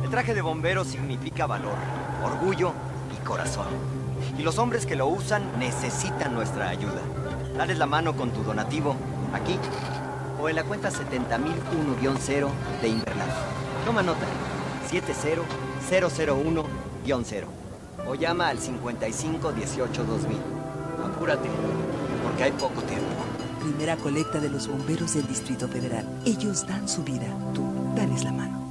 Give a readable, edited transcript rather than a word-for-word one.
traje de bombero significa valor, orgullo y corazón. Y los hombres que lo usan necesitan nuestra ayuda. Dales la mano con tu donativo, aquí, o en la cuenta 70001-0 de Invernal. Toma nota, 70001-0. O llama al 5518-2000. Apúrate, porque hay poco tiempo. Primera colecta de los bomberos del Distrito Federal. Ellos dan su vida. Tú, dales la mano.